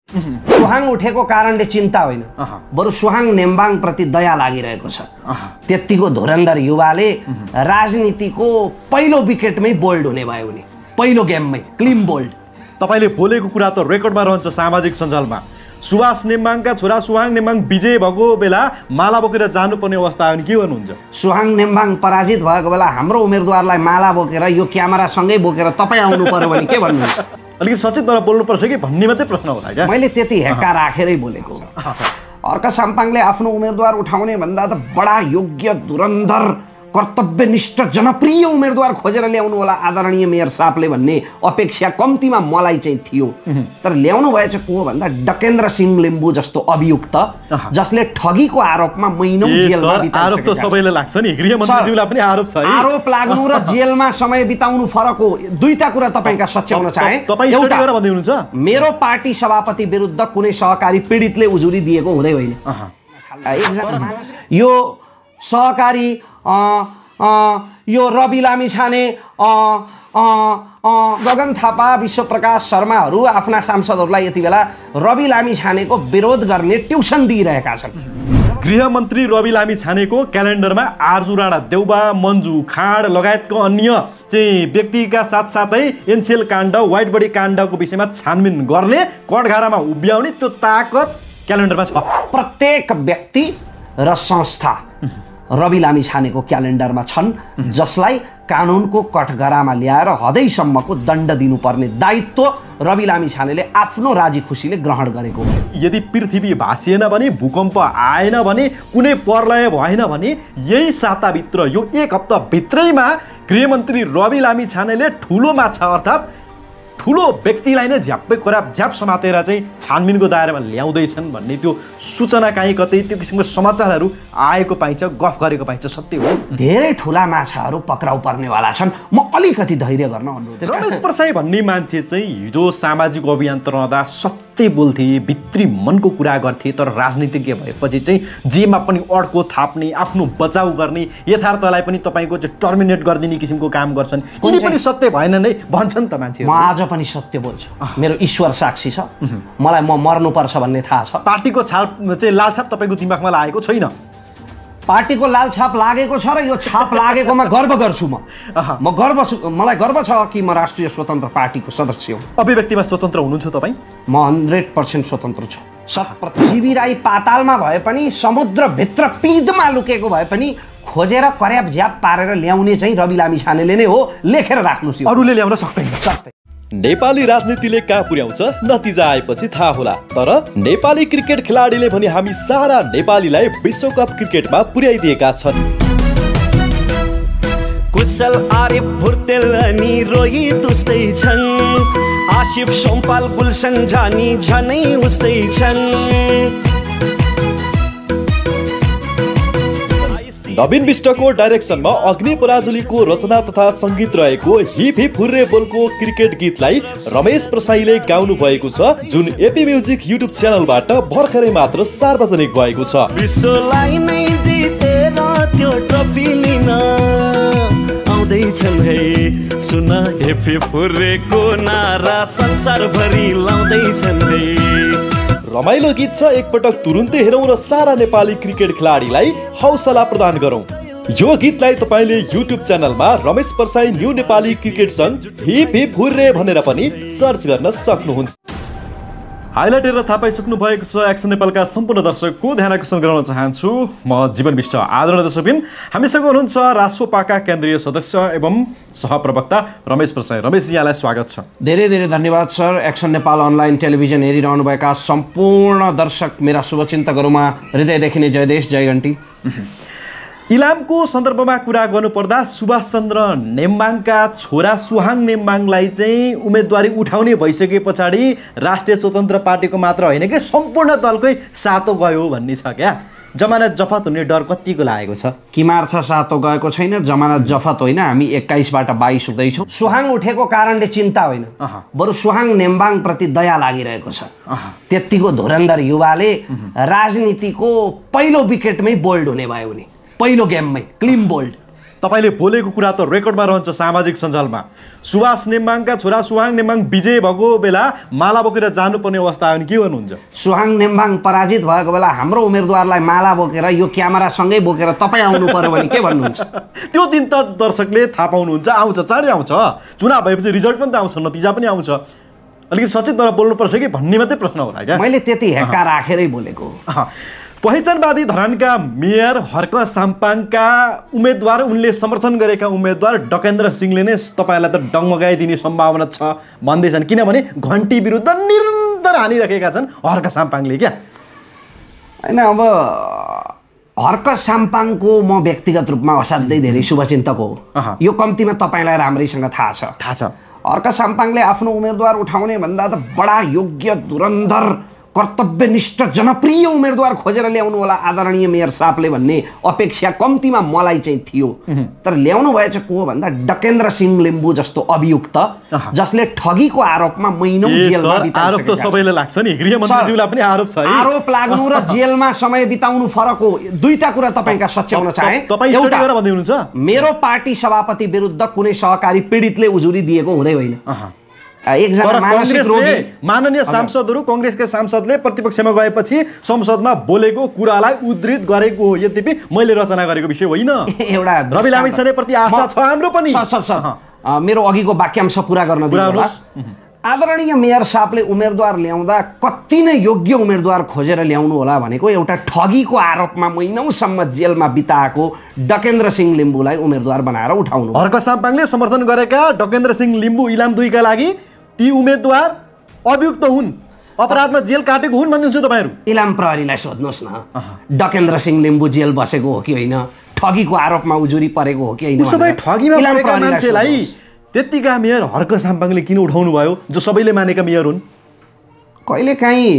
सुहाङ उठेको कारणले चिन्ता होइन, बरु सुहाङ नेम्बाङ प्रति दया लागिरहेको छ। त्यतिको धुरन्धर युवाले राजनीतिको पहिलो विकेटमै बोल्ड हुने भयो उनी, पहिलो गेममै क्लिन बोल्ड। तपाईले बोलेको कुरा त रेकर्डमा रहन्छ सामाजिक सञ्जालमा। सुभाष नेम्बाङका छोरा सुहाङ नेम्बाङ विजय भएको बेला माला बोकेर जानुपर्ने अवस्था आयो भने के गर्नुहुन्छ? सुहाङ नेम्बाङ पराजित भएको बेला हाम्रो उम्मेदवारलाई माला बोकेर यो क्यामेरासँगै बोकेर तपाईँ आउनु पर्यो भने के भन्नुहुन्छ? अलिकति सचेत भएर बोल्नुपर्छ कि भन्ने मात्रै प्रश्न होला क्या। मैले त्यति हेक्का राखेरै बोलेको। अर्का साम्पाङले आफ्नो उम्मेदवार उठाउने भन्दा त बडा योग्य धुरन्धर कर्तव्यनिष्ठ जनप्रिय उम्मेदवार खोजेर ल्याउनु होला आदरणीय मेयर साहबले भन्ने अपेक्षा कम्तीमा मलाई चाहिँ थियो। तर ल्याउनु भएछ को भन्दा डकेन्द्र सिंह लिम्बू जस्तो अभियुक्त जसले ठगीको आरोपमा महिनौं जेलमा बिताइसकेका। आरोप त सबैले लाग्छ नि, गृहमन्त्रीज्यूलाई पनि आरोप छ। आरोप लाग्नु र जेलमा समय बिताउनु फरक हो। दुईटा कुरा तपाईका सच्याउन चाहे। एउटा मेरो पार्टी सभापति विरुद्ध कुनै सहकारी पीडितले उजुरी दिएको हुँदै होइन। यो सहकारी यो रवि लामिछाने गगन थापा विश्वप्रकाश शर्माहरू आफ्ना सांसदहरूलाई यति बेला रवि लामिछानेको विरोध गर्ने ट्युसन दिइरहेका छन्। गृहमन्त्री रवि लामिछानेको क्यालेन्डरमा आर्जु राणा देउबा, मन्जु खाँड लगायतको अन्य चाहिँ व्यक्तिका साथसाथै एनसिएल काण्ड, व्हाइट बडी काण्डको विषयमा छानबिन गर्ने, कठघारामा उभ्याउने त्यो ताकत क्यालेन्डरमा छ। प्रत्येक व्यक्ति र संस्था रवि लामिछानेको क्यालेन्डरमा छन् जसलाई कानुनको कठघरामा ल्याएर हदैसम्मको दण्ड दिनुपर्ने दायित्व रवि लामिछानेले आफ्नो राजी खुसीले ग्रहण गरेको हो। यदि पृथ्वी भासिएन भने, भूकम्प आएन भने, कुनै प्रलय भएन भने यही साताभित्र, यो एक हप्ताभित्रैमा गृहमन्त्री रवि लामिछानेले ठुलो माछा अर्थात् ठुलो व्यक्तिलाई नै झ्याप्पै खोराब झ्याप समातेर चाहिँ छानबिनको दायरामा ल्याउँदैछन् भन्ने त्यो सूचना काहीँ कतै त्यो किसिमको समाचारहरू आएको पाइन्छ, गफ गरेको पाइन्छ। सत्य हो, धेरै ठुला माछाहरू पक्राउ पर्नेवाला छन्। म अलिकति धैर्य गर्न अनुरोध। रमेश प्रसाई भन्ने मान्छे चाहिँ हिजो सामाजिक अभियान रहँदा सत्य बोल्थे, भित्री मनको कुरा गर्थे, तर राजनीतिज्ञ भएपछि चाहिँ जेमा पनि अड्को थाप्ने, आफ्नो बचाउ गर्ने, यथार्थलाई पनि तपाईँको चाहिँ टर्मिनेट गरिदिने किसिमको काम गर्छन्। कुनै पनि सत्य भएन नै भन्छन् त मान्छेहरू। म आज पनि सत्य बोल्छु, मेरो ईश्वर साक्षी छ। मलाई म मर्नुपर्छ भन्ने थाहा छ। पार्टीको छाप चाहिँ लाल छाप तपाईँको दिमागमा लागेको छैन? पार्टीको लाल छाप लागेको छ र यो छाप लागेकोमा गर्व गर्छु। मलाई गर्व छ कि म राष्ट्रिय स्वतन्त्र पार्टीको सदस्य हुँ। अभिव्यक्तिमा स्वतन्त्र हुनुहुन्छ तपाईँ? म 100% स्वतन्त्र छु। 100%। जीवी राई पातालमा भए पनि, समुद्रभित्र पिँधमा लुकेको भए पनि खोजेर कर्याप झ्याप पारेर ल्याउने चाहिँ रवि लामिछानेले नै हो। लेखेर राख्नुस्, अरूले ल्याउन सक्दैन। नेपाली राजनीतिले कहाँ पुर्याउँछ नतिजा आएपछि थाहा होला, तर नेपाली क्रिकेट खेलाडीले भने हामी सारा नेपालीलाई विश्वकप क्रिकेटमा पुर्याइदिएका छन्। कुशल आरिफ भुर्तेल अनि रोहित उस्तै छन्, आसिफ सोमपाल गुलसन जानी झनै उस्तै छन्। नवीन विष्टको डाइरेक्सनमा अग्नि पराजुलीको रचना तथा सङ्गीत रहेको हिप हिप हुर्रे बोलको क्रिकेट गीतलाई रमेश प्रसाईले गाउनु भएको छ, जुन एपी म्युजिक युट्युब च्यानलबाट भर्खरै मात्र सार्वजनिक भएको छ। विश्वलाई नै जितेर त्यो ट्रफी लिन आउँदैछन् है, सुन हिप हिप हुर्रेको नारा संसारभरि लाउँदैछन् है। रमाइलो गीत छ, एकपटक तुरुन्तै हेरौँ र सारा नेपाली क्रिकेट खेलाडीलाई हौसला प्रदान गरौँ। यो गीतलाई तपाईँले युट्युब च्यानलमा रमेश प्रसाई न्यू नेपाली क्रिकेट सङ्घ हिप हिप हुर्रे भनेर पनि सर्च गर्न सक्नुहुन्छ। हाइलाइट हेरेर थाहा पाइसक्नु भएको छ। एक्सन नेपालका सम्पूर्ण दर्शकको ध्यान आकर्षण गराउन चाहन्छु म जीवन विष्ट। आदरणीय दर्शकबिन, हामीसँग हुनुहुन्छ रासोपाका केन्द्रीय सदस्य एवं सहप्रवक्ता रमेश प्रसाई। रमेश, यहाँलाई स्वागत छ। धेरै धेरै धन्यवाद sir. Action Nepal online television हेरिरहनुभएका सम्पूर्ण दर्शक मेरा शुभचिन्तकहरूमा हृदयदेखि नै जय देश जय घन्टी। इलामको सन्दर्भमा कुरा गर्नुपर्दा सुभाष चन्द्र नेम्बाङका छोरा सुहाङ नेम्बाङलाई चाहिँ उम्मेदवारी उठाउने भइसके पछाडि राष्ट्रिय स्वतन्त्र पार्टीको मात्र होइन कि सम्पूर्ण दलकै सातो गयो भन्ने छ क्या। जमानत जफत हुने डर कतिको लागेको छ? किमार्थ सातो गएको छैन, जमानत जफत होइन। हामी 21बाट 22 हुँदैछौँ। सुहाङ उठेको कारणले चिन्ता होइन, बरु सुहाङ नेम्बाङ प्रति दया लागिरहेको छ। त्यतिको धुरन्धर युवाले राजनीतिको पहिलो विकेटमै बोल्ड हुने भयो उनी, पहिलो गेममै क्लिन बोल्ड। तपाईले बोलेको कुरा त रेकर्डमा रहन्छ सामाजिक सञ्जालमा। सुभाष नेम्बाङका छोरा सुहाङ नेम्बाङ विजय भएको बेला माला बोकेर जानुपर्ने अवस्था आयो भने के गर्नुहुन्छ? सुहाङ नेम्बाङ पराजित भएको बेला हाम्रो उम्मेदवारलाई माला बोकेर यो क्यामेरासँगै बोकेर तपाईँ आउनु पर्यो भने के भन्नुहुन्छ? त्यो दिन त दर्शकले थाहा पाउनुहुन्छ, आउँछ, चाँडै आउँछ। चुनाव भएपछि रिजल्ट पनि त आउँछ, नतिजा पनि आउँछ। अलिकति सचेत भएर बोल्नुपर्छ कि भन्ने मात्रै प्रश्न होला क्या। मैले त्यति हेक्का राखेरै बोलेको। पहिचानवादी धरानका मेयर हर्क साम्पाङका उम्मेदवार, उनले समर्थन गरेका उम्मेदवार डकेन्द्र सिंहले नै तपाईँलाई त डङ्मगाइदिने सम्भावना छ भन्दैछन्, किनभने घन्टी विरुद्ध निरन्तर हानिराखेका छन् हर्क साम्पाङले क्या। होइन, अब हर्क साम्पाङको म व्यक्तिगत रूपमा असाध्यै धेरै शुभचिन्तक हो, यो कम्तीमा तपाईँलाई राम्रैसँग थाहा छ। हर्क साम्पाङले आफ्नो उम्मेदवार उठाउने भन्दा त बडा योग्य, धुरन्धर, कर्तव्यनिष्ठ, जनप्रिय उम्मेदवार खोजेर ल्याउनु होला आदरणीय मेयर साहबले भन्ने अपेक्षा कम्तीमा मलाई चाहिँ थियो। तर ल्याउनु भएछ को हो भन्दा डकेन्द्र सिंह लिम्बू जस्तो अभियुक्त, जसले ठगीको आरोपमा महिनौं जेलमा बिताइसकेका। आरोप त सबैले लाग्छ नि, गृहमन्त्रीज्यूलाई पनि आरोप छ। आरोप लाग्नु र जेलमा समय बिताउनु फरक हो। दुईटा कुरा तपाईका सच्याउन चाहे। एउटा, मेरो पार्टी सभापति विरुद्ध कुनै सहकारी पीडितले उजुरी दिएको हुँदै होइन। माननीय सांसदहरू, कांग्रेसका सांसदले प्रतिपक्षमा गएपछि संसदमा बोलेको कुरालाई उद्धृत गरेको हो, यद्यपि मैले रचना गरेको विषय होइन। एउटा रवि लामिछानेप्रति आशा छ हाम्रो पनि। मेरो अघिको वाक्यांश पूरा गर्न दिनुहोस्। आदरणीय मेयर साहबले उम्मेदवार ल्याउँदा कति नै योग्य उम्मेदवार खोजेर ल्याउनु होला भनेको एउटा ठगीको आरोपमा महिनौसम्म जेलमा बिताएको डकेन्द्र सिंह लिम्बूलाई उम्मेदवार बनाएर उठाउनु। हर्क साम्पाङले समर्थन गरेका डकेन्द्र सिंह लिम्बू इलाम 2 का लागि ती उम्मेदवार अभियुक्त हुन्, अपराधमा जेल काटेको हुन् भन्नुहुन्छ तपाईहरु? इलाम प्रहरीलाई सोध्नुहोस् न, डकेन्द्र सिंह लिम्बू जेल बसेको हो कि होइन, ठगीको आरोपमा उजुरी परेको हो कि होइन। सबै ठगीमा परेका मान्छेलाई त्यतिका मेयर हर्क साम्पाङले किन उठाउनु भयो, जो सबैले मानेका मेयर हुन्? कहिलेकाहीँ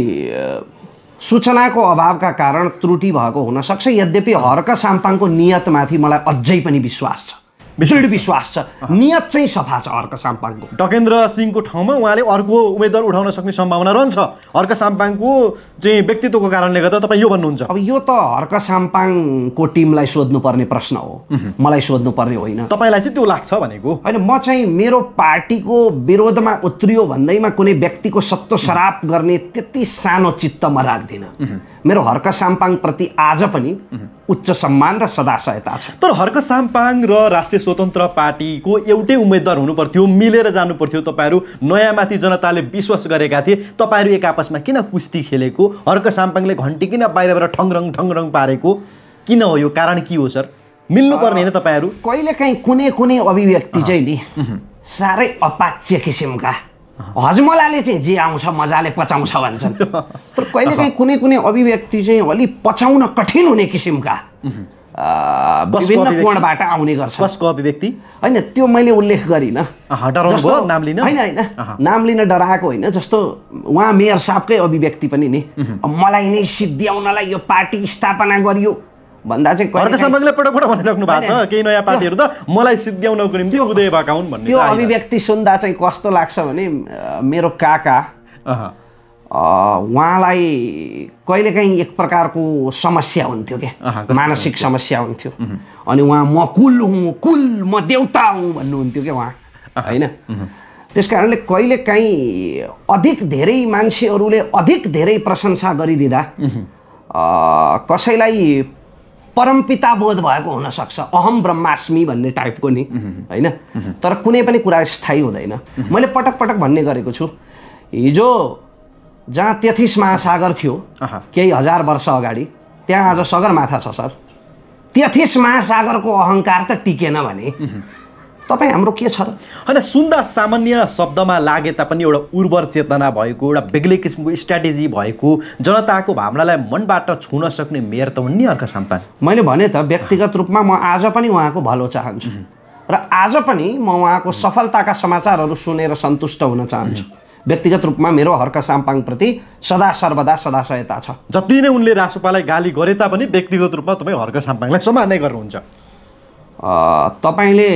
सूचनाको अभावका कारण त्रुटि भएको हुन सक्छ। यद्यपि हर्क साम्पाङको नियतमाथि मलाई अझै पनि विश्वास छ, दृढ विश्वास छ। नियत चाहिँ सफा छ हर्क साम्पाङको। डकेन्द्र सिंहको ठाउँमा उहाँले अर्को उम्मेदवार उठाउन सक्ने सम्भावना रहन्छ हर्क साम्पाङको चाहिँ व्यक्तित्वको कारणले गर्दा। तपाईँ यो भन्नुहुन्छ? अब यो त हर्क साम्पाङको टिमलाई सोध्नुपर्ने प्रश्न हो, मलाई सोध्नुपर्ने होइन। तपाईँलाई चाहिँ त्यो लाग्छ भनेको? होइन, म चाहिँ मेरो पार्टीको विरोधमा उत्रियो भन्दैमा कुनै व्यक्तिको सत्तो सराप गर्ने त्यति सानो चित्त म राख्दिनँ। मेरो हर्क साम्पाङप्रति आज पनि उच्च सम्मान र सदाशयता छ। तर हर्क साम्पाङ र राष्ट्रिय स्वतन्त्र पार्टीको एउटै उम्मेदवार हुनु पर्थ्यो, मिलेर जानु पर्थ्यो। तपाईहरु नयाँमाथि जनताले विश्वास गरेका थिए, तपाईहरु एक आपसमा किन कुस्ती खेलेको? हर्क साम्पाङले घण्टी किन बाहिरबाट ठङरङ पारेको? किन हो यो कारण? के हो सर? मिल्नु पर्ने हैन तपाईहरु? कहिलेकाहीँ कुनै अभिव्यक्ति चाहिँ नि साह्रै अपाच्य किसिमका, हजमलाले चाहिँ जे आउँछ मजाले पचाउँछ भन्छन्। तर कहिलेकाहीँ कुनै अभिव्यक्ति चाहिँ अलि पचाउन कठिन हुने किसिमका विभिन्न कोणबाट आउने गर्छ। कसको अभिव्यक्ति? हैन, त्यो मैले उल्लेख गरिनँ। नाम लिन होइन, नाम लिन डराएको होइन। जस्तो उहाँ मेयर साहबकै अभिव्यक्ति पनि नि, मलाई नै सिद्ध्याउनलाई यो पार्टी स्थापना गरियो भन्दा चाहिँ हर्क साम्पाङले पटक भनिराख्नु भएको छ, केही नयाँ पार्टीहरू त मलाई सिद्ध्याउनको निम्ति उदय भएका हुन् भन्ने। त्यो अभिव्यक्ति सुन्दा चाहिँ कस्तो लाग्छ भने मेरो काका उहाँलाई कहिलेकाहीँ एक प्रकारको समस्या हुन्थ्यो क्या, मानसिक समस्या हुन्थ्यो। अनि उहाँ म कुल म देउता हुँ भन्नुहुन्थ्यो क्या उहाँ, होइन? त्यस कारणले कहिलेकाहीँ अधिक धेरै मान्छेहरूले अधिक धेरै प्रशंसा गरिदिँदा कसैलाई परमपिता बोध भएको हुन सक्छ, अहम ब्रह्मास्मि भन्ने टाइपको नि, होइन? तर कुनै पनि कुरा स्थायी हुँदैन। मैले पटक पटक भन्ने गरेको छु, हिजो जहाँ 33 महासागर थियो केही हजार वर्ष अगाडि, त्यहाँ आज सगरमाथा छ सर। 33 महासागरको अहङ्कार त टिकेन भने तपाईँ हाम्रो के छ र? होइन, सुन्दा सामान्य शब्दमा लागे तापनि एउटा उर्वर चेतना भएको, एउटा बेग्लै किसिमको स्ट्राटेजी भएको, जनताको भावनालाई मनबाट छुन सक्ने मेयर त हुन् नि हर्क साम्पाङ। मैले भने त व्यक्तिगत रूपमा म आज पनि उहाँको भलो चाहन्छु र आज पनि म उहाँको सफलताका समाचारहरू सुनेर सन्तुष्ट हुन चाहन्छु। व्यक्तिगत रूपमा मेरो हर्क साम्पाङप्रति सदा सर्वदा सदाशयता छ। जति नै उनले रासोपालाई गाली गरे तापनि व्यक्तिगत रूपमा तपाईँ हर्क साम्पाङलाई सम्मान गर्नुहुन्छ। तपाईँले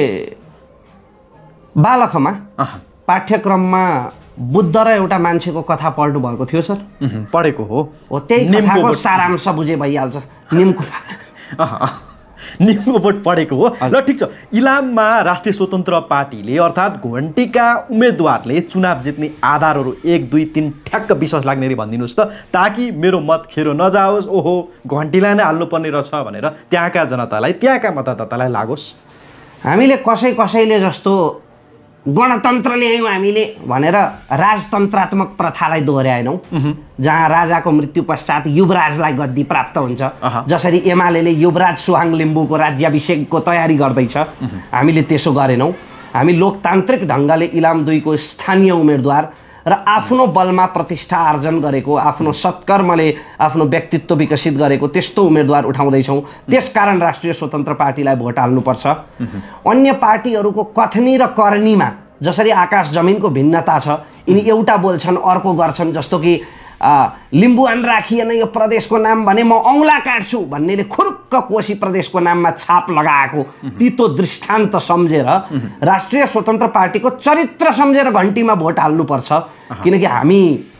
बालकमा पाठ्यक्रममा बुद्ध र एउटा मान्छेको कथा पढ्नु भएको थियो सर? पढेको हो। त्यही कथाको सारांश बुझे भइहाल्छ। निमको निमको भोट पढेको हो ल ठिक छ इलाममा राष्ट्रिय स्वतन्त्र पार्टीले अर्थात् घुवन्टीका उम्मेदवारले चुनाव जित्ने आधारहरू 1 2 3 ठ्याक्क विश्वास लाग्ने रे भनिदिनुहोस् त ताकि मेरो मत खेरो नजाओस् ओहो घुवन्टीलाई नै हाल्नुपर्ने रहेछ भनेर त्यहाँका जनतालाई त्यहाँका मतदातालाई लागोस् हामीले कसैले जस्तो गणतन्त्र ल्यायौँ हामीले भनेर राजतन्त्रात्मक प्रथालाई दोहोऱ्याएनौँ जहाँ राजाको मृत्यु पश्चात युवराजलाई गद्दी प्राप्त हुन्छ जसरी एमाले युवराज सुहाङ लिम्बूको राज्याभिषेकको तयारी गर्दैछ हामीले त्यसो गरेनौँ हामी लोकतान्त्रिक ढङ्गले इलाम 2 को स्थानीय उम्मेदवार र आफ्नो बलमा प्रतिष्ठा आर्जन गरेको आफ्नो सत्कर्मले आफ्नो व्यक्तित्व विकसित गरेको त्यस्तो उम्मेदवार उठाउँदैछौँ त्यसकारण राष्ट्रिय स्वतन्त्र पार्टीलाई भोट हाल्नुपर्छ अन्य पार्टीहरूको कथनी र करणीमा जसरी आकाश जमिनको भिन्नता छ यिनी एउटा बोल्छन् अर्को गर्छन् जस्तो कि लिम्बुवान राखिएन यो प्रदेशको नाम भने म औँला काट्छु भन्नेले खुरुक्क कोशी प्रदेशको नाममा छाप लगाएको तितो दृष्टान्त सम्झेर राष्ट्रिय स्वतन्त्र पार्टीको चरित्र सम्झेर घन्टीमा भोट हाल्नुपर्छ किनकि हामी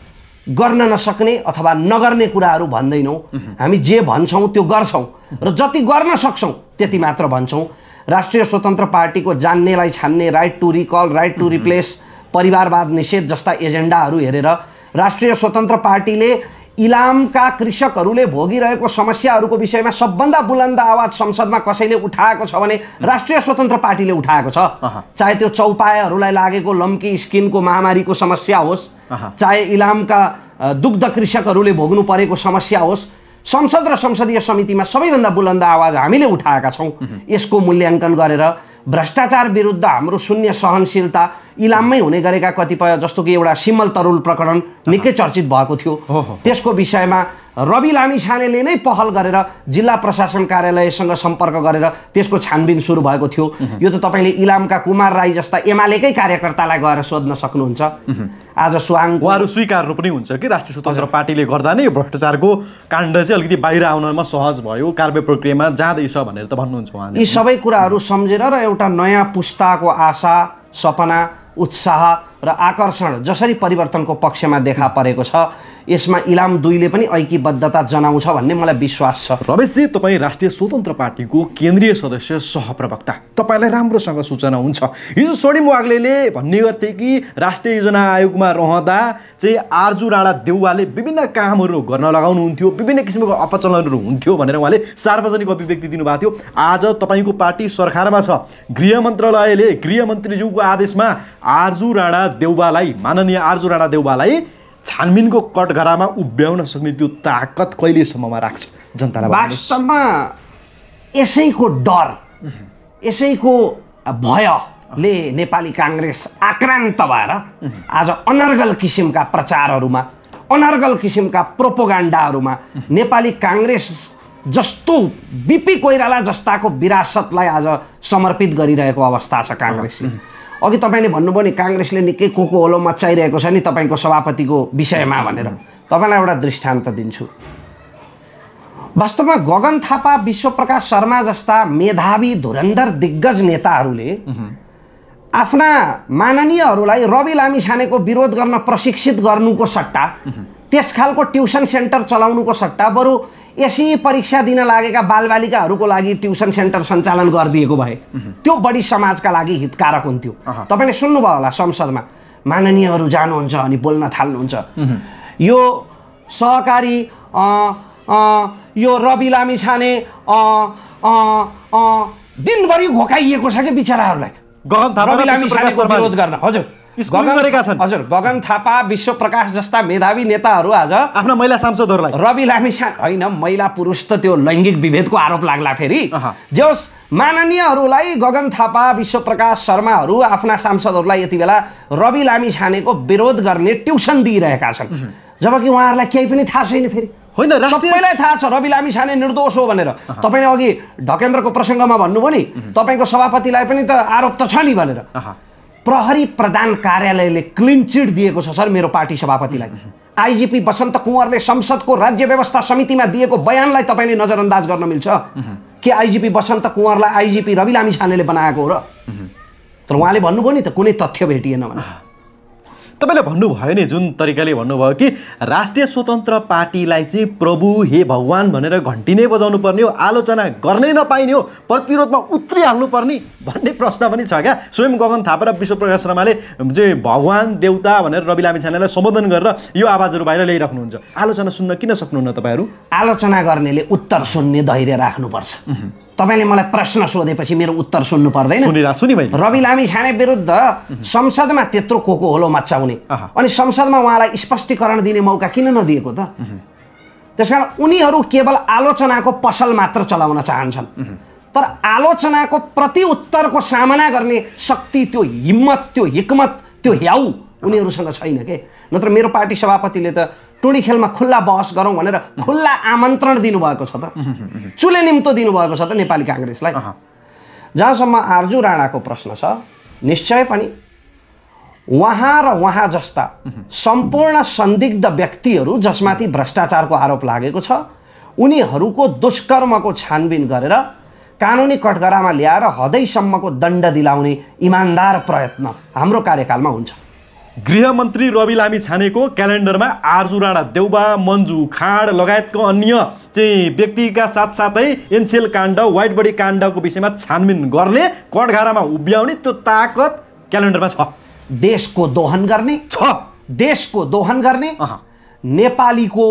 गर्न नसक्ने अथवा नगर्ने कुराहरू भन्दैनौँ हामी जे भन्छौँ त्यो गर्छौँ र जति गर्न सक्छौँ त्यति मात्र भन्छौँ राष्ट्रिय स्वतन्त्र पार्टीको जान्नेलाई छान्ने right to recall right to replace परिवारवाद निषेध जस्ता एजेन्डाहरू हेरेर राष्ट्रिय स्वतन्त्र पार्टीले इलामका कृषकहरूले भोगिरहेको समस्याहरूको विषयमा सबभन्दा बुलन्द आवाज संसदमा कसैले उठाएको छ भने राष्ट्रिय स्वतन्त्र पार्टीले उठाएको छ चाहे त्यो चौपायाहरूलाई लागेको लम्की स्किनको महामारीको समस्या होस् चाहे इलामका दुग्ध कृषकहरूले भोग्नु परेको समस्या होस् संसद र संसदीय समितिमा सबैभन्दा बुलन्द आवाज हामीले उठाएका छौँ यसको मूल्याङ्कन गरेर भ्रष्टाचार विरुद्ध हाम्रो शून्य सहनशीलता इलाममै हुने गरेका कतिपय जस्तो कि एउटा सिमल तरुल प्रकरण निकै चर्चित भएको थियो त्यसको विषयमा रवि लामिछानेले नै पहल गरेर जिल्ला प्रशासन कार्यालयसँग सम्पर्क गरेर त्यसको छानबिन सुरु भएको थियो यो त तपाईँले इलामका कुमार राई जस्ता एमालेकै कार्यकर्तालाई गएर सोध्न सक्नुहुन्छ आज सुहाङ उहाँहरू स्वीकार्नु पनि हुन्छ कि राष्ट्रिय स्वतन्त्र पार्टीले गर्दा नै भ्रष्टाचारको काण्ड चाहिँ अलिकति बाहिर आउनमा सहज भयो कारबाही प्रक्रियामा जाँदैछ भनेर त भन्नुहुन्छ उहाँले यी सबै कुराहरू सम्झेर र एउटा नयाँ पुस्ताको आशा सपना उत्साह र आकर्षण जसरी परिवर्तनको पक्षमा देखा परेको छ यसमा इलाम 2 ले पनि ऐक्यबद्धता जनाउँछ भन्ने मलाई विश्वास छ रमेशजी तपाईँ राष्ट्रिय स्वतन्त्र पार्टीको केन्द्रीय सदस्य सहप्रवक्ता तपाईँलाई राम्रोसँग सूचना हुन्छ हिजो सोडिम वाग्लेले भन्ने गर्थे कि राष्ट्रिय योजना आयोगमा रहँदा चाहिँ आर्जु राणा देउवाले विभिन्न कामहरू गर्न लगाउनुहुन्थ्यो विभिन्न किसिमको अपचलनहरू हुन्थ्यो भनेर उहाँले सार्वजनिक अभिव्यक्ति दिनुभएको थियो आज तपाईँको पार्टी सरकारमा छ गृह मन्त्रालयले गृहमन्त्रीज्यूको आदेशमा आर्जु राणा देउवालाई माननीय आर्जु राणा देउवालाई छानबिनको कटघरामा उभ्याउन सक्ने त्यो ताकत कहिलेसम्ममा राख्छ जनतालाई वास्तवमा यसैको डर यसैको भयले नेपाली काङ्ग्रेस आक्रान्त भएर आज अनर्गल किसिमका प्रचारहरूमा अनर्गल किसिमका प्रोपोगान्डाहरूमा नेपाली काङ्ग्रेस जस्तो बिपी कोइराला जस्ताको विरासतलाई आज समर्पित गरिरहेको अवस्था छ काङ्ग्रेसले अघि तपाईँले भन्नुभयो नि काङ्ग्रेसले निकै कोको होलो मचाइरहेको छ नि तपाईँको सभापतिको विषयमा भनेर तपाईँलाई एउटा दृष्टान्त दिन्छु वास्तवमा गगन थापा विश्वप्रकाश शर्मा जस्ता मेधावी धुरन्धर दिग्गज नेताहरूले आफ्ना माननीयहरूलाई रवि लामिछानेको विरोध गर्न प्रशिक्षित गर्नुको सट्टा त्यस खालको ट्युसन सेन्टर चलाउनुको सट्टा बरु एसई परीक्षा दिन लागेका बालबालिकाहरूको लागि ट्युसन सेन्टर सञ्चालन गरिदिएको भए त्यो बढी समाजका लागि हितकारक हुन्थ्यो तपाईँले सुन्नुभयो होला संसदमा माननीयहरू जानुहुन्छ अनि बोल्न थाल्नुहुन्छ यो सहकारी यो रवि लामिछाने दिनभरि घोकाइएको छ कि बिचराहरूलाई रवि लामिछानेको विरोध गर्न हजुर गगन थापा विश्वप्रकाश जस्ता मेधावी नेताहरू आज आफ्ना महिला सांसदहरूलाई रवि लामिछाने होइन महिला पुरुष त त्यो लैङ्गिक विभेदको आरोप लाग्ला फेरि जस माननीयहरूलाई गगन थापा विश्वप्रकाश शर्माहरू आफ्ना सांसदहरूलाई यति बेला रवि लामिछानेको विरोध गर्ने ट्युसन दिइरहेका छन् जबकि उहाँहरूलाई केही पनि थाहा छैन फेरि होइन सबैलाई थाहा छ रवि लामिछाने निर्दोष हो भनेर तपाईँले अघि ढकेन्द्रको प्रसङ्गमा भन्नुभयो नि तपाईँको सभापतिलाई पनि त आरोप त छ नि भनेर प्रहरी प्रधान कार्यालयले क्लिन चिट दिएको छ सर मेरो पार्टी सभापतिलाई आइजिपी बसन्त कुँवरले संसदको राज्य व्यवस्था समितिमा दिएको बयानलाई तपाईँले नजरअन्दाज गर्न मिल्छ के आइजिपी बसन्त कुँवरलाई आइजिपी रवि लामिछानेले बनाएको हो र तर उहाँले भन्नुभयो नि त कुनै तथ्य भेटिएन भने तपाईँले भन्नुभयो नि जुन तरिकाले भन्नुभयो कि राष्ट्रिय स्वतन्त्र पार्टीलाई चाहिँ प्रभु हे भगवान भनेर घन्टी नै बजाउनु पर्ने हो, आलोचना गर्नै नपाइने हो, प्रतिरोधमा उत्रिहाल्नु पर्ने भन्ने प्रश्न पनि छ क्या। स्वयं गगन थापा र विश्वप्रकाश शर्माले चाहिँ भगवान देउता भनेर रवि लामिछानेलाई सम्बोधन गरेर यो आवाजहरू बाहिर ल्याइराख्नुहुन्छ। आलोचना सुन्न किन सक्नुहुन्न तपाईँहरू? आलोचना गर्नेले उत्तर सुन्ने धैर्य राख्नुपर्छ। तपाईँले मलाई प्रश्न सोधेपछि मेरो उत्तर सुन्नु पर्दैन? सुनि मैले। रवि लामिछाने विरुद्ध संसदमा त्यत्रो कोकोहोलो मचाउने अनि संसदमा उहाँलाई स्पष्टीकरण दिने मौका किन नदिएको त? त्यसकारण उनीहरू केवल आलोचनाको पसल मात्र चलाउन चाहन्छन्, तर आलोचनाको प्रतिउत्तरको सामना गर्ने शक्ति, त्यो हिम्मत, त्यो हिक्मत, त्यो ह्याउ उनीहरूसँग छैन के। नत्र मेरो पार्टी सभापतिले त टोडी खेलमा खुल्ला बहस गरौँ भनेर खुल्ला आमन्त्रण दिनुभएको छ त, चुले निम्तो दिनुभएको छ त नेपाली काङ्ग्रेसलाई। जहाँसम्म आर्जु राणाको प्रश्न छ, निश्चय पनि उहाँ र उहाँ जस्ता सम्पूर्ण संदिग्ध व्यक्तिहरू जसमाथि भ्रष्टाचारको आरोप लागेको छ उनीहरूको दुष्कर्मको छानबिन गरेर कानुनी कठघरामा ल्याएर हदैसम्मको दण्ड दिलाउने इमान्दार प्रयत्न हाम्रो कार्यकालमा हुन्छ। गृहमन्त्री रवि लामिछानेको क्यालेन्डरमा आर्जु राणा देउबा, मन्जु खाँड लगायतको अन्य चाहिँ व्यक्तिका साथसाथै एनसेल काण्ड, व्हाइट बडी काण्डको विषयमा छानबिन गर्ने, कठघरामा उभ्याउने त्यो ताकत क्यालेन्डरमा छ। देशको दोहन गर्ने छ, देशको दोहन गर्ने, नेपालीको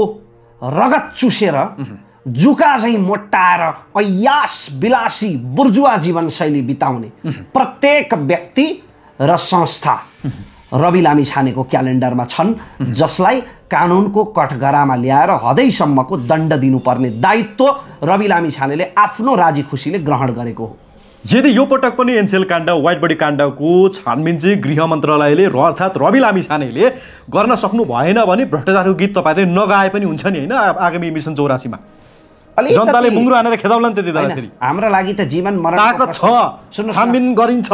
रगत चुसेर जुका चाहिँ मोटाएर अयास विलासी बुर्जुवा जीवनशैली बिताउने प्रत्येक व्यक्ति र संस्था रवि लामिछानेको क्यालेन्डरमा छन्, जसलाई कानुनको कठघरामा ल्याएर हदैसम्मको दण्ड दिनुपर्ने दायित्व रवि लामिछानेले आफ्नो राजी खुसीले ग्रहण गरेको हो। यदि यो पटक पनि एनसेल काण्ड, व्हाइट बडी काण्डको छानबिन चाहिँ गृह मन्त्रालयले अर्थात् रवि लामिछानेले गर्न सक्नु भएन भने भ्रष्टाचारको गीत तपाईँले नगाए पनि हुन्छ नि होइन आगामी मिसन 84 मा? जनताले मुङ्ग्रो हानेर खेदाउला नि त्यति बेला। हाम्रो लागि त जीवन मरण ताकत छ, छानबिन गरिन्छ,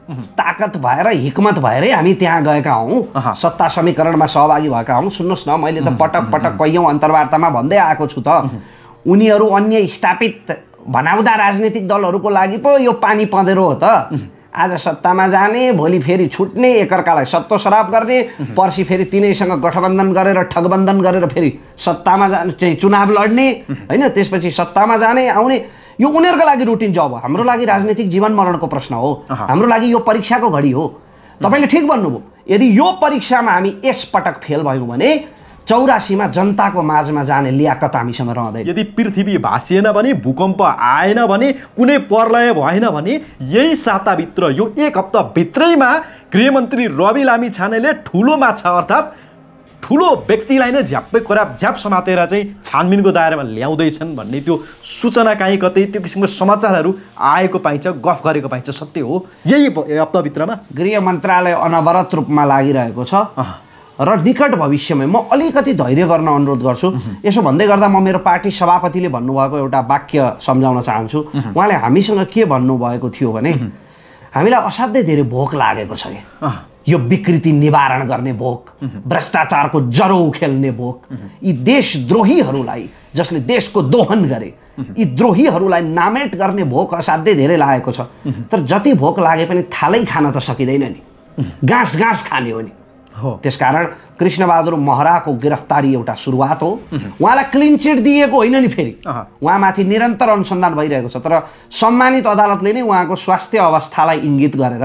ताकत भएर हिक्मत भएरै हामी त्यहाँ गएका हौँ, सत्ता समीकरणमा सहभागी भएका हौँ। सुन्नुहोस् न, मैले त पटक पटक कैयौँ अन्तर्वार्तामा भन्दै आएको छु त, उनीहरू अन्य स्थापित भनाउँदा राजनीतिक दलहरूको लागि पो यो पानी पँधेरो हो त। आज सत्तामा जाने, भोलि फेरि छुट्ने, एकअर्कालाई सत्तो सराप गर्ने, पर्सि फेरि तिनैसँग गठबन्धन गरेर ठगबन्धन गरेर फेरि सत्तामा जाने चाहिँ चुनाव लड्ने होइन, त्यसपछि सत्तामा जाने आउने, यो उनीहरूको लागि रुटिन जब हो। हाम्रो लागि राजनीतिक जीवन मरणको प्रश्न हो, हाम्रो लागि यो परीक्षाको घडी हो। तपाईँले ठिक भन्नुभयो, यदि यो परीक्षामा हामी यसपटक फेल भयौँ भने 84 मा जनताको माझमा जाने लियाकत हामीसँग रहँदैन। यदि पृथ्वी भासिएन भने, भूकम्प आएन भने, कुनै प्रलय भएन भने यही साताभित्र, यो एक हप्ताभित्रैमा गृहमन्त्री रवि लामिछानेले ठुलो माछा अर्थात् ठुलो व्यक्तिलाई नै झ्याप्पै खराब झ्याप समातेर चाहिँ छानबिनको दायरामा ल्याउँदैछन् भन्ने त्यो सूचना काहीँ कतै त्यो किसिमको समाचारहरू आएको पाइन्छ, गफ गरेको पाइन्छ। सत्य हो, यही हप्ताभित्रमा गृह मन्त्रालय अनवरत रूपमा लागिरहेको छ र निकट भविष्यमा म अलिकति धैर्य गर्न अनुरोध गर्छु। यसो भन्दै गर्दा म मेरो पार्टी सभापतिले भन्नुभएको एउटा वाक्य सम्झाउन चाहन्छु। उहाँले हामीसँग के भन्नुभएको थियो भने, हामीलाई असाध्यै धेरै भोक लागेको छ कि यो विकृति निवारण गर्ने भोक, भ्रष्टाचारको जरो उखेल्ने भोक, यी देशद्रोहीहरूलाई जसले देशको दोहन गरे यी द्रोहीहरूलाई नामेट गर्ने भोक असाध्यै धेरै लागेको छ। तर जति भोक लागे पनि थालै खान त सकिँदैन नि, गाँस गाँस खाने हो नि। त्यसकारण कृष्णबहादुर महराको गिरफ्तारी एउटा सुरुवात हो। उहाँलाई क्लिन चिट दिएको होइन नि, फेरि उहाँमाथि निरन्तर अनुसन्धान भइरहेको छ। तर सम्मानित अदालतले नै उहाँको स्वास्थ्य अवस्थालाई इङ्गित गरेर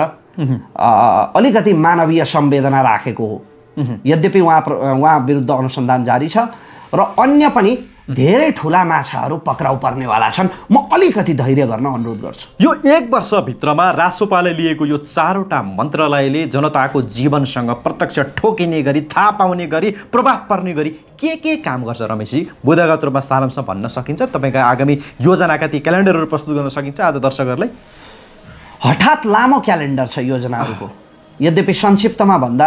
अलिकति मानवीय संवेदना राखेको हो। यद्यपि उहाँ विरुद्ध अनुसन्धान जारी छ र अन्य पनि धेरै ठुला माछाहरू पक्राउ पर्नेवाला छन्। म अलिकति धैर्य गर्न अनुरोध गर्छु। यो एक वर्षभित्रमा रासोपाले लिएको यो 4वटा मन्त्रालयले जनताको जीवनसँग प्रत्यक्ष ठोकिने गरी, थाहा पाउने गरी, प्रभाव पर्ने गरी के काम गर्छ रमेशजी? बुदागत रूपमा सारांशमा भन्न सकिन्छ? तपाईँका आगामी योजनाका ती क्यालेन्डरहरू प्रस्तुत गर्न सकिन्छ आज दर्शकहरूलाई? हठात लामो क्यालेन्डर छ योजनाहरूको, यद्यपि संक्षिप्तमा भन्दा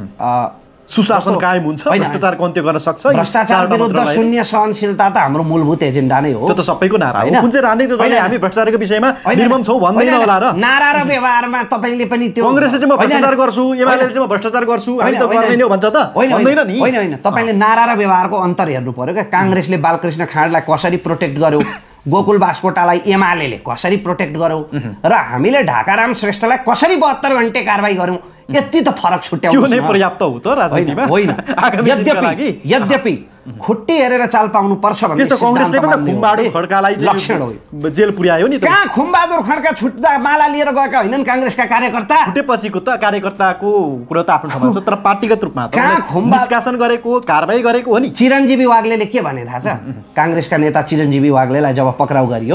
सुशासन कायम हुन्छ, भ्रष्टाचार अन्त्य गर्न सक्छ। भ्रष्टाचार विरुद्ध शून्य सहनशीलता त हाम्रो मूलभूत एजेन्डा नै हो। त्यो त सबैको नारा हो। कुन चाहिँ राजनीतिक दलले हामी भ्रष्टाचारको विषयमा निर्मम छौँ भन्दैन होला र? नारा र व्यवहारमा तपाईँले पनि त्यो कांग्रेसले चाहिँ म भ्रष्टाचार गर्छु, एमालेले चाहिँ म भ्रष्टाचार गर्छु, हामी त गर्दैन हो भन्छ त? भन्दैन नि। होइन, तपाईँले नारा र व्यवहारको अन्तर हेर्नु पर्यो क्या। कांग्रेसले बालकृष्ण खाँडलाई कसरी प्रोटेक्ट गर्यो, गोकुल बास्कोटालाई एमालेले कसरी प्रोटेक्ट गर्यो र हामीले ढाकाराम श्रेष्ठलाई कसरी 72 घण्टे कारबाही गर्यौँ, यति त फरक त्यो छुट्याउनु नै पर्याप्त हो त राजनीतिमा होइन आगामी दिनका लागि यद्यपि खुट्टी हेरेर चाल पाउनु पर्छ भन्ने त्यस्तो कांग्रेसले पनि खुम्बहादुर खड्कालाई लक्षण हो जेल पुर्यायो नि त कहाँ खुम्बहादुर खड्का छुट्दा माला लिएर गएका होइनन् कांग्रेसका कार्यकर्ता छुटेपछिको त कार्यकर्ताको कुरा त आफ्नो ठाउँमा छ तर पार्टीगत रूपमा त कहाँ निष्कासन गरेको कारबाही गरेको हो नि चिरञ्जीवी वाग्लेले के भने थाहा छ कांग्रेसका नेता चिरञ्जीवी वाग्लेलाई जब पक्राउ गरियो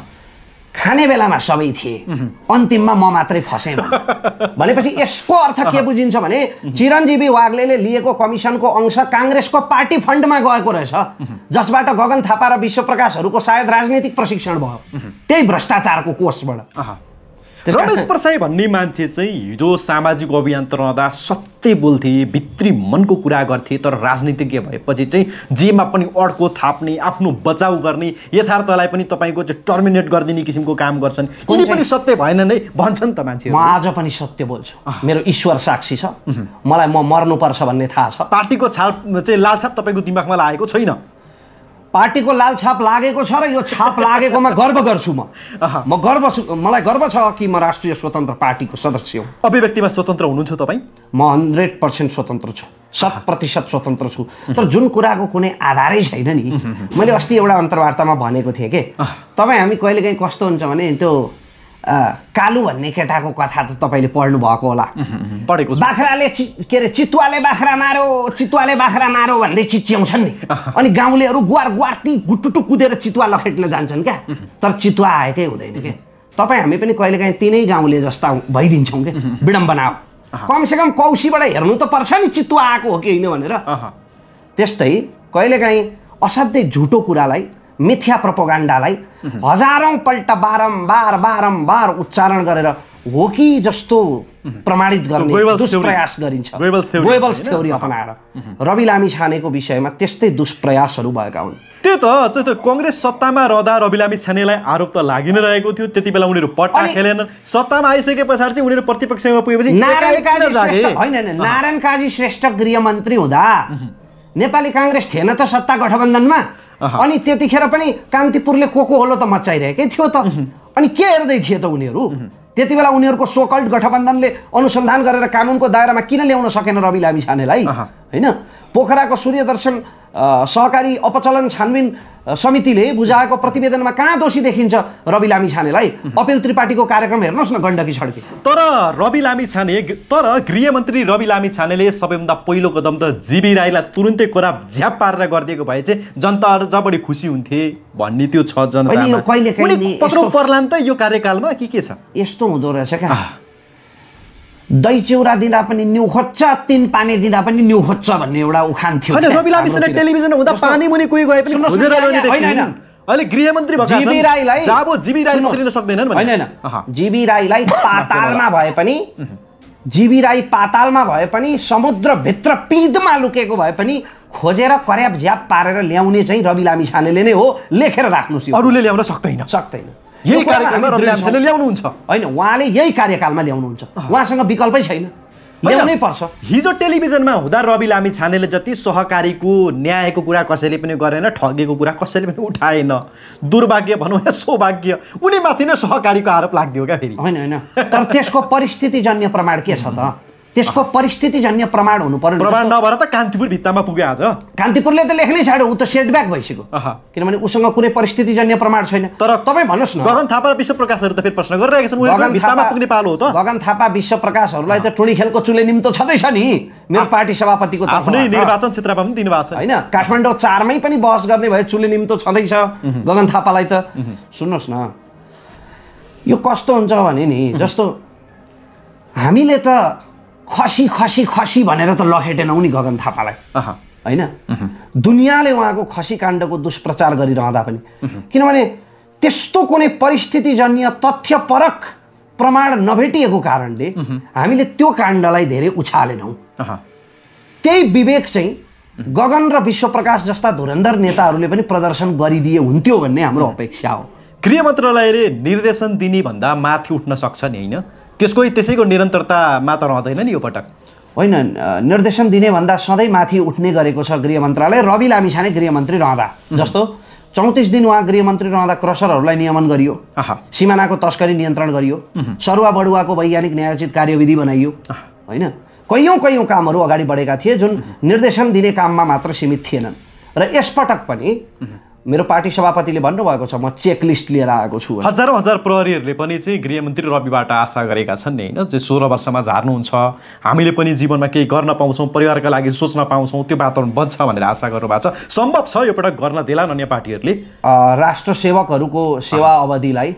खाने बेलामा सबै थिए अन्तिममा म मात्रै फसेँ भनेपछि यसको अर्थ के बुझिन्छ भने चिरञ्जीवी वाग्लेले लिएको कमिसनको अंश कांग्रेसको पार्टी फन्डमा गएको रहेछ जसबाट गगन थापा र विश्वप्रकाशहरूको सायद राजनीतिक प्रशिक्षण भयो त्यही भ्रष्टाचारको कोषबाट रमेश परसाई भन्ने मान्छे चाहिँ हिजो सामाजिक अभियान रहँदा सत्य बोल्थे भित्री मनको कुरा गर्थे तर राजनीतिज्ञ भएपछि चाहिँ जेमा पनि अड्को थाप्ने आफ्नो बचाउ गर्ने यथार्थलाई पनि तपाईँको चाहिँ टर्मिनेट गरिदिने किसिमको काम गर्छन् यिनी पनि सत्य भएन नै भन्छन् त मान्छे म आज पनि सत्य बोल्छु मेरो ईश्वर साक्षी छ मलाई म मर्नुपर्छ भन्ने थाहा छ पार्टीको छाप चाहिँ लाल छाप तपाईँको दिमागमा लागेको छैन पार्टीको लाल छाप लागेको छ र यो छाप लागेकोमा गर्व गर्छु म गर्व छु मलाई गर्व छ कि म राष्ट्रिय स्वतन्त्र पार्टीको सदस्य हुँ अभिव्यक्तिमा स्वतन्त्र हुनुहुन्छ तपाईँ म 100% स्वतन्त्र छु 100% स्वतन्त्र छु तर जुन कुराको कुनै आधारै छैन नि मैले अस्ति एउटा अन्तर्वार्तामा भनेको थिएँ के तपाईँ हामी कहिलेकाहीँ कस्तो हुन्छ भने त्यो कालु भन्ने केटाको कथा त तपाईँले पढ्नु भएको होला पढेको बाख्राले के अरे चितुवाले बाख्रा मारो भन्दै चिच्याउँछन् नि अनि गाउँलेहरू गुहार गुहारती गुटुटु कुदेर चितुवा लखेट्न जान्छन् क्या तर चितुवा आएकै हुँदैन क्या तपाईँ हामी पनि कहिलेकाहीँ तिनै गाउँले जस्ता भइदिन्छौँ क्या विडम्बना हो कमसेकम कौशीबाट हेर्नु त पर्छ नि चितुवा आएको हो कि होइन भनेर त्यस्तै कहिलेकाहीँ असाध्यै झुटो कुरालाई मिथ्या प्रोपोगन्डालाई हजारौं पल्ट बारम्बार उच्चारण गरेर हो कि जस्तो प्रमाणित गर्ने दुष्प्रयास गरिन्छ गोएबल्स थ्योरी अपनाएर रवि लामिछानेको विषयमा त्यस्तै दुष्प्रयासहरू भएका हुन् त्यही त कांग्रेस सत्तामा रहँदा रवि लामिछानेलाई आरोप त लागि नै रहेको थियो त्यति बेला उनीहरू पट्टा खेलेनन् सत्तामा आइसके पछाडि चाहिँ उनीहरू प्रतिपक्षमा पुगेपछि नारायण काजी श्रेष्ठ गृहमन्त्री हुँदा नेपाली कांग्रेस थिएन त सत्ता गठबन्धनमा अनि त्यतिखेर पनि कान्तिपुरले को होलो त मचाइरहेकै थियो त अनि के हेर्दै थिए त उनीहरू त्यति बेला उनीहरूको सोकल्ड गठबन्धनले अनुसन्धान गरेर कानुनको दायरामा किन ल्याउन सकेन रवि लामिछानेलाई हैन पोखराको सूर्यदर्शन सहकारी अपचलन छानबिन समितिले बुझाएको प्रतिवेदनमा कहाँ दोषी देखिन्छ रवि लामिछानेलाई अपिल त्रिपाठीको कार्यक्रम हेर्नुहोस् न गण्डकी सडकी तर गृहमन्त्री रवि लामिछानेले सबैभन्दा पहिलो कदम त जीबी राईलाई तुरुन्तै कोरा झ्याप पारेर गरिदिएको भए चाहिँ जनताहरू जबडी खुसी हुन्थे भन्ने त्यो छ जनतामा पत्रो पर्लान् त यो कार्यकालमा के छ यस्तो हुँदो रहेछ क्या दही चिउरा दिँदा पनि न्यु खोज्छ तीन पानी दिँदा पनि न्यु खोज्छ भन्ने एउटा उखान थियो हैन रवि लामिछाने टेलिभिजनमा हुँदा पानी मुनि कोही गए पनि खोजेर ल्याउने देखिन अहिले गृहमन्त्री भएका छन् जीबी राईलाई जाबो जीबी राई मात्रै सक्दैनन् भन्ने हैन जीबी राईलाई पातालमा भए पनि समुद्र भित्र पिँधमा लुकेको भए पनि खोजेर पर्याप झ्याप पारेर ल्याउने चाहिँ रवि लामिछानेले नै हो लेखेर राख्नुस् अरूले ल्याउन सक्दैन यही कार्यकालमा रवि लामिछानेले ल्याउनुहुन्छ हैन उहाँले यही कार्यकालमा ल्याउनुहुन्छ उहाँसँग विकल्पै छैन ल्याउनै पर्छ हिजो टेलिभिजनमा हुँदा रवि लामिछानेले जति सहकारीको न्यायको कुरा कसैले पनि गरेन ठगेको कुरा कसैले पनि उठाएन दुर्भाग्य भनौँ या सौभाग्य उनी माथि नै सहकारीको आरोप लाग्दियो क्या फेरि हैन तर त्यसको परिस्थितिजन्य प्रमाण के छ त त्यसको परिस्थितिजन्य प्रमाण हुनु पर्यो प्रमाण नभएर त कान्तिपुर भित्तामा पुग्यो आज कान्तिपुरले त लेख्नै छाड्यो उ त सेटब्याक भइसक्यो किनभने उसँग कुनै परिस्थितिजन्य प्रमाण छैन तर तपाई भन्नुस् न गगन थापा र विश्वप्रकाशहरु त फेरि प्रश्न गरिरहेका छन् उनीहरु भित्तामा पुग्ने पालो हो त गगन थापा विश्वप्रकाशहरुलाई त टुणी खेलको चुले निम्तो छदैछ नि मेरो पार्टी सभापतिको आफ्नै निर्वाचन क्षेत्रमा पनि दिनुभएको छ हैन काठमाडौँ 4 मै पनि बहस गर्ने भए चुले निम्तो छदैछ गगन थापालाई त सुन्नुस् न यो कस्तो हुन्छ भने नि जस्तो हामीले त खसी भनेर त लखेटेनौ नि गगन थापालाई हैन दुनियाँले उहाँको खसी काण्डको दुष्प्रचार गरिरहँदा पनि किनभने त्यस्तो कुनै परिस्थितिजन्य तथ्यपरक प्रमाण नभेटिएको कारणले हामीले त्यो काण्डलाई धेरै उछालेनौ त्यही विवेक चाहिँ गगन र विश्वप्रकाश जस्ता धुरन्धर नेताहरूले पनि प्रदर्शन गरिदिए हुन्थ्यो भन्ने हाम्रो अपेक्षा हो गृह मन्त्रालयले निर्देशन दिने भन्दा माथि उठ्न सक्छ नि हैन त्यसैको निरन्तरतामा त रहँदैन नि यो पटक होइन निर्देशन दिने भन्दा सधैँ माथि उठ्ने गरेको छ गृह मन्त्रालय रवि लामिछाने गृहमन्त्री रहँदा जस्तो 34 दिन उहाँ गृहमन्त्री रहँदा क्रसरहरूलाई नियमन गरियो सिमानाको तस्करी नियन्त्रण गरियो सरुवा बडुवाको वैज्ञानिक न्यायोचित कार्यविधि बनाइयो होइन कैयौँ कामहरू अगाडि बढेका थिए जुन निर्देशन दिने काममा मात्र सीमित थिएनन् र यसपटक पनि मेरो पार्टी सभापतिले भन्नुभएको छ म चेकलिस्ट लिएर आएको छु। हजारौँ हजार प्रहरीहरूले पनि चाहिँ गृहमन्त्री रविबाट आशा गरेका छन् नि होइन, चाहिँ 16 वर्षमा झार्नुहुन्छ, हामीले पनि जीवनमा केही गर्न पाउँछौँ, परिवारका लागि सोच्न पाउँछौँ, त्यो वातावरण बन्छ भनेर आशा गर्नुभएको छ। सम्भव छ यो पटक गर्न देला अन्य पार्टीहरूले? राष्ट्र सेवकहरूको सेवा अवधिलाई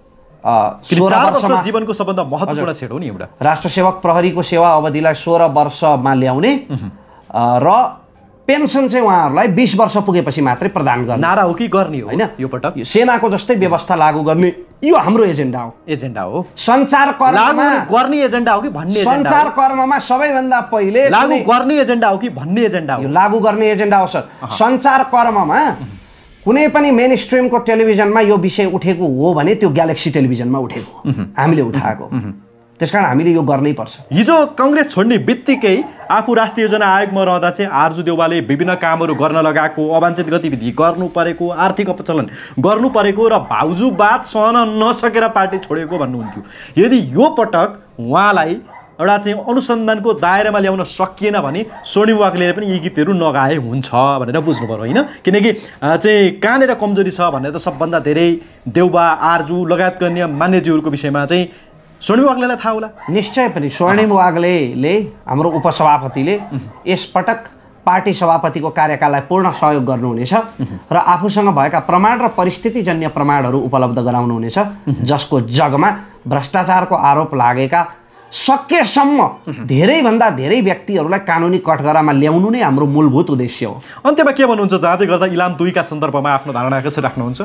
16 वर्ष जीवनको सबभन्दा महत्त्वपूर्ण छेड हो नि एउटा। राष्ट्र सेवक प्रहरीको सेवा अवधिलाई 16 वर्षमा ल्याउने र पेन्सन चाहिँ उहाँहरूलाई 20 वर्ष पुगेपछि मात्रै प्रदान गर्ने नारा हो कि गर्ने हो होइन? यो पटक सेनाको जस्तै व्यवस्था लागू गर्ने यो हाम्रो एजेन्डा हो। एजेन्डा हो सञ्चार कर्ममा गर्ने एजेन्डा हो कि भन्ने एजेन्डा? सञ्चार कर्ममा सबैभन्दा पहिले लागू गर्ने एजेन्डा हो कि भन्ने एजेन्डा हो? यो लागू गर्ने एजेन्डा हो सर। सञ्चार कर्ममा कुनै पनि मेन स्ट्रिमको टेलिभिजनमा यो विषय उठेको हो भने त्यो ग्यालेक्सी टेलिभिजनमा उठेको हामीले उठाएको, त्यसकारण हामीले यो गर्नै पर्छ। हिजो कांग्रेस छोड्ने बित्तिकै आफू राष्ट्रिय योजना आयोगमा रहँदा चाहिँ आरजु देउवाले विभिन्न कामहरू गर्न लगाएको, अवाञ्छित गतिविधि गर्नु परेको, आर्थिक अपचलन गर्नु परेको र भाउजूवाद सहन नसकेर पार्टी छोडेको भन्नुहुन्थ्यो। यदि यो पटक उहाँलाई एउटा चाहिँ अनुसन्धानको दायरामा ल्याउन सकिएन भने स्वर्णिम वाग्लेले पनि यी गीतहरू नगाए हुन्छ भनेर बुझ्नु पर्यो होइन? किनकि चाहिँ कहाँनिर कमजोरी छ भनेर त सबभन्दा धेरै देउबा, आरजु लगायतका अन्य मान्यज्यूहरूको विषयमा चाहिँ स्वर्णिम वाग्लेलाई थाहा होला। निश्चय पनि स्वर्णिम वाग्लेले हाम्रो उपसभापतिले यसपटक पार्टी सभापतिको कार्यकाललाई पूर्ण सहयोग गर्नुहुनेछ र आफूसँग भएका प्रमाण र परिस्थितिजन्य प्रमाणहरू उपलब्ध गराउनुहुनेछ जसको जगमा भ्रष्टाचारको आरोप लागेका सकेसम्म धेरैभन्दा धेरै व्यक्तिहरूलाई कानुनी कठघरामा ल्याउनु नै हाम्रो मूलभूत उद्देश्य हो। अन्त्यमा के भन्नुहुन्छ? जाँदै गर्दा इलाम 2 का सन्दर्भमा आफ्नो धारणा कसरी राख्नुहुन्छ?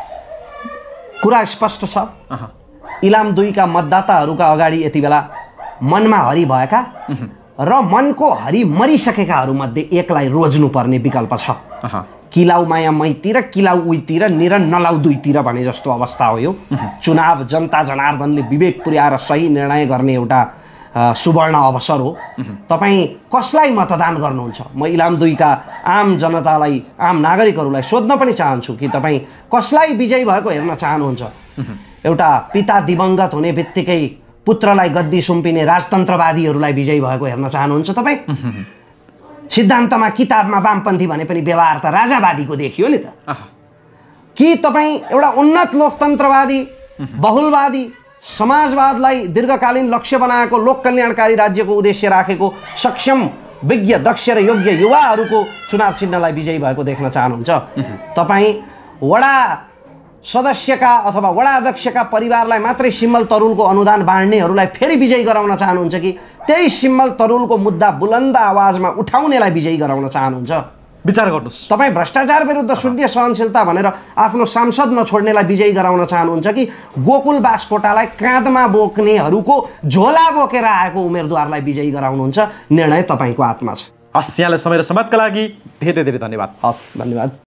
कुरा स्पष्ट छ। इलाम 2 का मतदाताहरूका अगाडि यति बेला मनमा हरि भएका र मनको हरि मरिसकेकाहरू मध्ये एकलाई रोज्नुपर्ने विकल्प छ। किलाउ माया मैतिर, किलाउ उइतिर, निर नलाउ दुईतिर भने जस्तो अवस्था हो यो। चुनाव जनता जनार्दनले विवेक पुर्याएर सही निर्णय गर्ने एउटा सुवर्ण अवसर हो। तपाईँ कसलाई मतदान गर्नुहुन्छ? म इलाम 2 का आम जनतालाई, आम नागरिकहरूलाई सोध्न पनि चाहन्छु कि तपाईँ कसलाई विजयी भएको हेर्न चाहनुहुन्छ? एउटा पिता दिवंगत हुने बित्तिकै पुत्रलाई गद्दी सुम्पिने राजतन्त्रवादीहरूलाई विजयी भएको हेर्न चाहनुहुन्छ तपाईँ? सिद्धान्तमा किताबमा वामपन्थी भने पनि व्यवहार त राजावादीको देखियो नि त। कि तपाईँ एउटा उन्नत लोकतन्त्रवादी, बहुलवादी, समाजवादलाई दीर्घकालीन लक्ष्य बनाएको, लोक कल्याणकारी राज्यको उद्देश्य राखेको सक्षम, विज्ञ, दक्ष र योग्य युवाहरूको चुनाव चिन्हलाई विजयी भएको देख्न चाहनुहुन्छ? तपाईँ वडा सदस्यका अथवा वडा अध्यक्षका परिवारलाई मात्रै सिम्मल तरुलको अनुदान बाँड्नेहरूलाई फेरि विजयी गराउन चाहनुहुन्छ कि त्यही सिम्मल तरुलको मुद्दा बुलन्द आवाजमा उठाउनेलाई विजयी गराउन चाहनुहुन्छ? विचार गर्नुहोस्। तपाईँ भ्रष्टाचार विरुद्ध शून्य सहनशीलता भनेर आफ्नो सांसद नछोड्नेलाई विजयी गराउन चाहनुहुन्छ कि गोकुल बास्कोटालाई काँधमा बोक्नेहरूको झोला बोकेर आएको उम्मेदवारलाई विजयी गराउनुहुन्छ? निर्णय तपाईँको हातमा छ। हस्, यहाँलाई समय र समाजका लागि धेरै धेरै धन्यवाद। हस्, धन्यवाद।